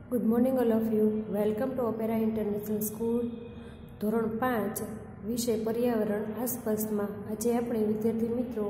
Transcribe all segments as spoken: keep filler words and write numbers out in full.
Good morning all of you. Welcome to Opera International School. ધોરણ પાંચ વિષય પર્યાવરણ આસપાસમાં આજે આપણે વિદ્યાર્થી મિત્રો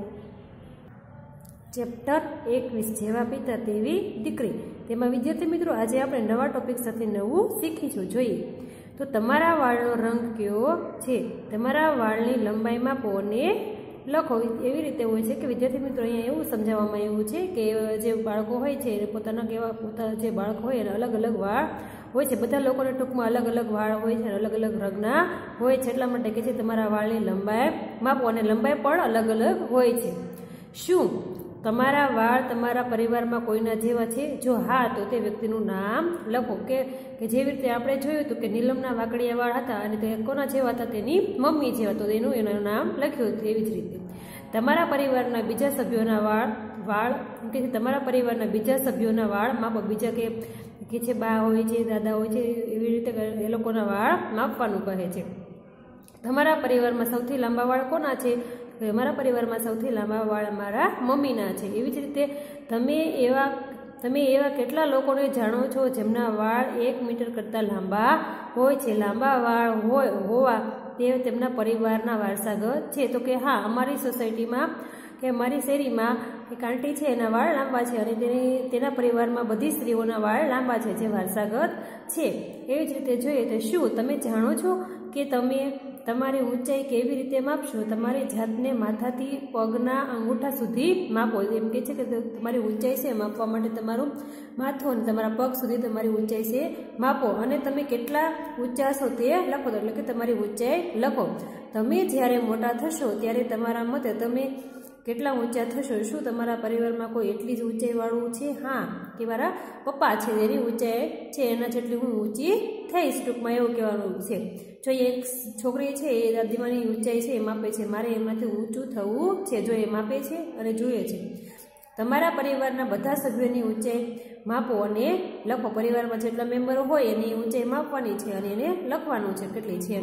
ચેપ્ટર એકવીસ જેવા પિતા તેવી દીકરી તેમાં વિદ્યાર્થી મિત્રો આજે આપણે નવા ટોપિક સાથે નવું શીખીશું. જોઈએ તો તમારા વાળનો રંગ કેવો છે, તમારા વાળની લંબાઈ માપો અને લખો. એવી રીતે હોય છે કે વિદ્યાર્થી મિત્રો અહીંયા એવું સમજાવવામાં આવ્યું છે કે જે બાળકો હોય છે પોતાના કેવા પોતાના જે બાળક હોય એને અલગ અલગ વાળ હોય છે. બધા લોકોને ટૂંકમાં અલગ અલગ વાળ હોય છે, અલગ અલગ રંગના હોય છે. એટલા માટે કે છે તમારા વાળની લંબાઈ માપો અને લંબાઈ પણ અલગ અલગ હોય છે. શું તમારા વાળ તમારા પરિવારમાં કોઈના જેવા છે? જો હા તો તે વ્યક્તિનું નામ લખો. કે કે જેવી રીતે આપણે જોયું હતું કે નીલમના વાકડિયા વાળ હતા અને તે કોના જેવા હતા? તેની મમ્મી જેવા. તો એનું એનું નામ લખ્યું હતું. એવી જ રીતે તમારા પરિવારના બીજા સભ્યોના વાળ વાળ કે તમારા પરિવારના બીજા સભ્યોના વાળ માપો. બીજા કે કે છે બા હોય છે, દાદા હોય છે, એવી રીતે એ લોકોના વાળ માપવાનું કહે છે. તમારા પરિવારમાં સૌથી લાંબા વાળ કોના છે? અમારા પરિવારમાં સૌથી લાંબા વાળ મારા મમ્મીના છે. એવી જ રીતે તમે એવા તમે એવા કેટલા લોકોને જાણો છો જેમના વાળ એક મીટર કરતાં લાંબા હોય છે? લાંબા વાળ હોય હોવા તે તેમના પરિવારના વારસાગત છે. તો કે હા, અમારી સોસાયટીમાં કે અમારી શેરીમાં એક આંટી છે, એના વાળ લાંબા છે અને તેની તેના પરિવારમાં બધી સ્ત્રીઓના વાળ લાંબા છે, જે વારસાગત છે. એવી જ રીતે જોઈએ તો શું તમે જાણો છો કે તમે તમારી ઊંચાઈ કેવી રીતે માપશો? તમારી જાતને માથાથી પગના અંગૂઠા સુધી માપો. એમ કે છે કે તમારી ઊંચાઈ છે માપવા માટે તમારું માથું અને તમારા પગ સુધી તમારી ઊંચાઈ છે માપો અને તમે કેટલા ઊંચા છો તે લખો. એટલે કે તમારી ઊંચાઈ લખો. તમે જ્યારે મોટા થશો ત્યારે તમારા મતે તમે કેટલા ઊંચા થશો? શું તમારા પરિવારમાં કોઈ એટલી જ ઊંચાઈવાળું છે? હા, કે મારા પપ્પા છે એની ઊંચાઈ છે એના જેટલી હું ઊંચી થઈશ. ટૂંકમાં એવું કહેવાનું છે. જો એક છોકરી છે એ દાદીમાની ઊંચાઈ છે એ માપે છે, મારે એમાંથી ઊંચું થવું છે. જો એ માપે છે અને જોઈએ છે. તમારા પરિવારના બધા સભ્યોની ઊંચાઈ માપો અને લખો. પરિવારમાં જેટલા મેમ્બરો હોય એની ઊંચાઈ માપવાની છે અને એને લખવાનું છે કેટલી છે.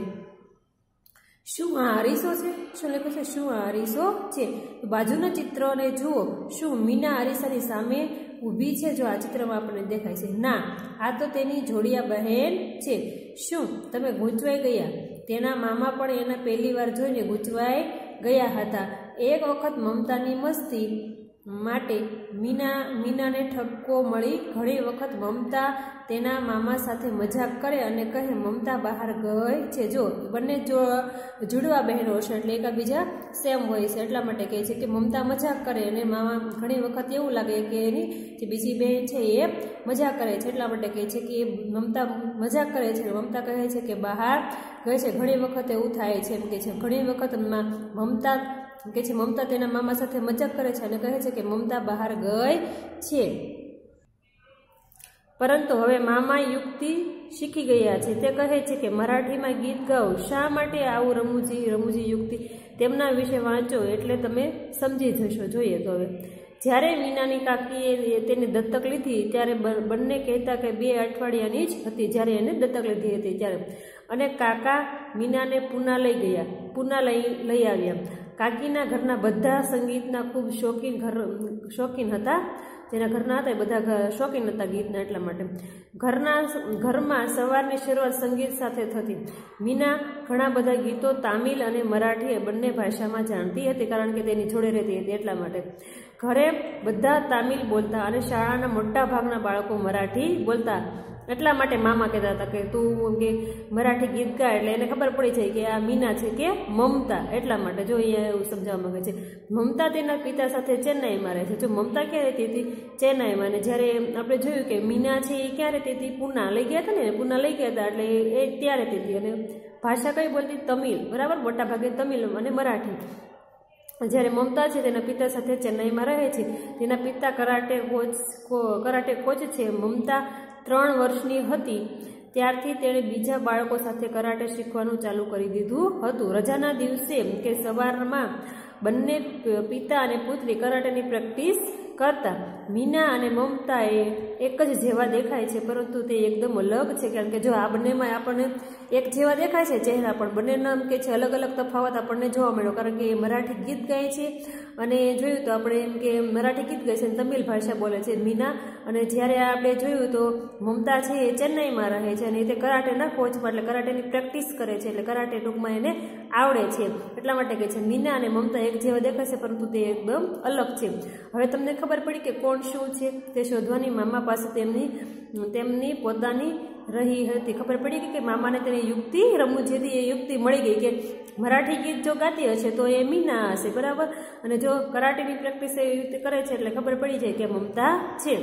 શું આ અરીસો છે? શું લખ્યું છે? શું આ અરીસો છે? બાજુના ચિત્રને જુઓ. શું મીના અરીસાની સામે ઊભી છે? જો આ ચિત્રમાં આપણને દેખાય છે. ના, આ તો તેની જોડિયા બહેન છે. શું તમે ગૂંચવાઈ ગયા? તેના મામા પણ એને પહેલી વાર જોઈને ગૂંચવાઈ ગયા હતા. એક વખત મમતાની મસ્તી માટે મીના મીનાને ઠપકો મળી. ઘણી વખત મમતા તેના મામા સાથે મજાક કરે અને કહે મમતા બહાર ગઈ છે. જો બંને જો જુડવા બહેનો છે એટલે એકબીજા સેમ હોય છે. એટલા માટે કહે છે કે મમતા મજાક કરે અને મામા ઘણી વખત એવું લાગે કે એની જે બીજી બહેન છે એ મજાક કરે છે. એટલા માટે કહે છે કે મમતા મજાક કરે છે. મમતા કહે છે કે બહાર ગઈ છે. ઘણી વખત એવું થાય છે એમ કે છે. ઘણી વખત મમતા કે છે મમતા તેના મામા સાથે મજાક કરે છે અને કહે છે કે મમતા બહાર ગઈ છે. પરંતુ હવે મામા યુક્તિ શીખી ગયા છે. તે કહે છે કે મરાઠીમાં ગીત ગાઓ. શા માટે આવું રમૂજી રમૂજી યુક્તિ? તેમના વિશે વાંચો એટલે તમે સમજી જશો. જોઈએ તો હવે જ્યારે મીનાની કાકીએ તેને દત્તક લીધી ત્યારે બંને કહેતા કે બે અઠવાડિયાની જ હતી જ્યારે એને દત્તક લીધી હતી ત્યારે. અને કાકા મીનાને પૂના લઈ ગયા પૂના લઈ લઈ આવ્યા. કાકીના ઘરના બધા સંગીતના ખૂબ શોખીન ઘર શોખીન હતા. જેના ઘરના હતા એ બધા શોખીન હતા ગીતના. એટલા માટે ઘરના ઘરમાં સવારની શરૂઆત સંગીત સાથે થતી. મીના ઘણા બધા ગીતો તામિલ અને મરાઠી બંને ભાષામાં જાણતી હતી કારણ કે તેની જોડે રહેતી હતી. એટલા માટે ઘરે બધા તામિલ બોલતા અને શાળાના મોટા ભાગના બાળકો મરાઠી બોલતા. એટલા માટે મામા કહેતા હતા કે તું કે મરાઠી ગીત ગા. એટલે એને ખબર પડી જાય કે આ મીના છે કે મમતા. એટલા માટે જો અહીંયા એવું સમજાવવા માંગે છે. મમતા તેના પિતા સાથે ચેન્નાઈમાં રહે છે. જો મમતા ક્યાં રહેતી હતી? ચેન્નાઈમાં. અને જ્યારે આપણે જોયું કે મીના છે એ ક્યાં રહેતી હતી? પૂના લઈ ગયા હતા ને પૂના લઈ ગયા હતા એટલે એ ત્યાં રહેતી હતી. અને ભાષા કઈ બોલતી? તમિલ. બરાબર, મોટા ભાગે તમિલ અને મરાઠી. જ્યારે મમતા છે તેના પિતા સાથે ચેન્નાઈમાં રહે છે. તેના પિતા કરાટે કોચ કરાટે કોચ છે. મમતા ત્રણ વર્ષની હતી ત્યારથી તેણે બીજા બાળકો સાથે કરાટે શીખવાનું ચાલુ કરી દીધું હતું. રજાના દિવસે કે સવારમાં બંને પિતા અને પુત્રી કરાટેની પ્રેક્ટિસ કરતા। મીના અને મમતા એ એક જ જેવા દેખાય છે, પરંતુ તે એકદમ અલગ છે, કારણ કે જો આ બંનેમાં આપણને એક જેવા દેખાય છે ચહેરા, પણ બંનેના એમ કે છે અલગ અલગ તફાવત આપણને જોવા મળ્યો, કારણ કે એ મરાઠી ગીત ગાય છે અને જોયું તો આપણે એમ કે મરાઠી ગીત ગાય છે અને તમિલ ભાષા બોલે છે મીના, અને જ્યારે આપણે જોયું તો મમતા છે એ ચેન્નઈમાં રહે છે અને તે કરાટેના કોચમાં, એટલે કરાટેની પ્રેક્ટિસ કરે છે, એટલે કરાટે ટૂંકમાં એને આવડે છે, એટલા માટે કહે છે મીના અને મમતા એક જેવા દેખાય છે, પરંતુ તે એકદમ અલગ છે। હવે તમને ખબર પડી કે કોણ શું છે તે શોધવાની મામા પાસે તેમની તેમની પોતાની રહી હતી। ખબર પડી કે મામાને તેની યુક્તિ રમૂજી એ યુક્તિ મળી ગઈ કે મરાઠી ગીત જો ગાતી હશે તો એ મીના હશે, બરાબર, અને જો કરાટેની પ્રેક્ટિસ એવી રીતે કરે છે એટલે ખબર પડી જાય કે મમતા છે।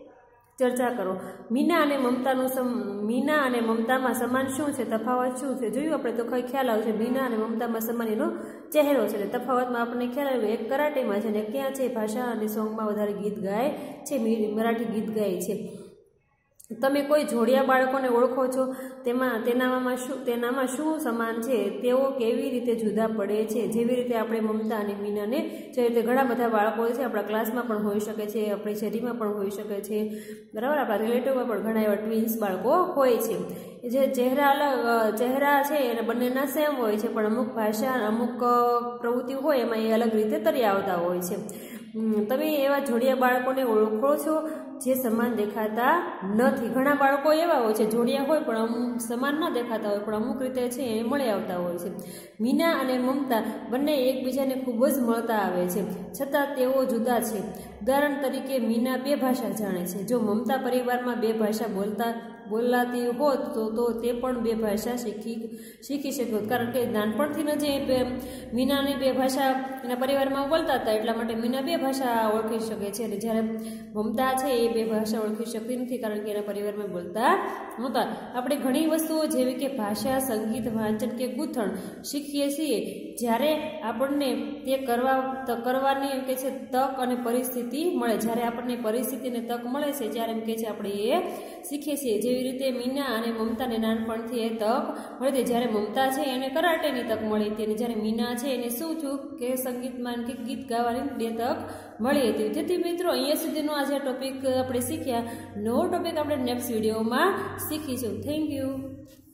ચર્ચા કરો। મીના અને મમતાનું સમ મીના અને મમતામાં સમાન શું છે, તફાવત શું છે? જોયું આપણે તો કઈ ખ્યાલ આવશે મીના અને મમતામાં સમાન એનો ચહેરો છે, એટલે તફાવતમાં આપણને ખ્યાલ આવ્યો, એક કરાટેમાં છે ને ક્યાં છે ભાષા અને સોંગમાં વધારે ગીત ગાય છે, મરાઠી ગીત ગાય છે। તમે કોઈ જોડિયા બાળકોને ઓળખો છો, તેમાં તેનામાં શું તેનામાં શું સમાન છે, તેઓ કેવી રીતે જુદા પડે છે? જેવી રીતે આપણે મમતા અને મીનાને જે રીતે ઘણા બધા બાળકો છે આપણા ક્લાસમાં પણ હોઈ શકે છે, આપણી શેરીમાં પણ હોઈ શકે છે, બરાબર, આપણા રિલેટિવમાં પણ ઘણા એવા ટ્વિન્સ બાળકો હોય છે। જે ચહેરા અલગ ચહેરા છે એને બંનેના સેમ હોય છે, પણ અમુક ભાષા અમુક પ્રવૃત્તિ હોય એમાં એ અલગ રીતે તરી આવતા હોય છે। તમે એવા જોડિયા બાળકોને ઓળખો છો જે સમાન દેખાતા નથી? ઘણા બાળકો એવા હોય છે જોડિયા હોય પણ અમુક સમાન ન દેખાતા હોય, પણ અમુક રીતે છે એ મળી આવતા હોય છે। મીના અને મમતા બંને એકબીજાને ખૂબ જ મળતા આવે છે, છતાં તેઓ જુદા છે। ઉદાહરણ તરીકે મીના બે ભાષા જાણે છે, જો મમતા પરિવારમાં બે ભાષા બોલતા બોલાતી હોત તો તો તે પણ બે ભાષા શીખી શીખી શક્યો, કારણ કે નાનપણથી જ એ મીનાની બે ભાષા એના પરિવારમાં બોલતા હતા, એટલા માટે મીના બે ભાષા ઓળખી શકે છે, અને જ્યારે મમતા છે એ બે ભાષા ઓળખી શકતી નથી, કારણ કે એના પરિવારમાં બોલતા નહોતા। આપણે ઘણી વસ્તુઓ જેવી કે ભાષા, સંગીત, વાંચન કે ગૂંથણ શીખીએ છીએ, જ્યારે આપણને તે કરવા કરવાની એમ કે છે તક અને પરિસ્થિતિ મળે, જ્યારે આપણને પરિસ્થિતિને તક મળે છે ત્યારે એમ કે છે આપણે એ શીખીએ છીએ। જેવી રીતે મીના અને મમતાને નાનપણથી એ તક મળી હતી, જ્યારે મમતા છે એને કરાટેની તક મળી હતી, અને જ્યારે મીના છે એને શું થયું કે સંગીતમાં કે ગીત ગાવાની બે તક મળી હતી। જેથી મિત્રો અહીંયા સુધીનો આજે ટોપિક આપણે શીખ્યા, નવો ટોપિક આપણે નેક્સ્ટ વિડીયોમાં શીખીશું। Thank you.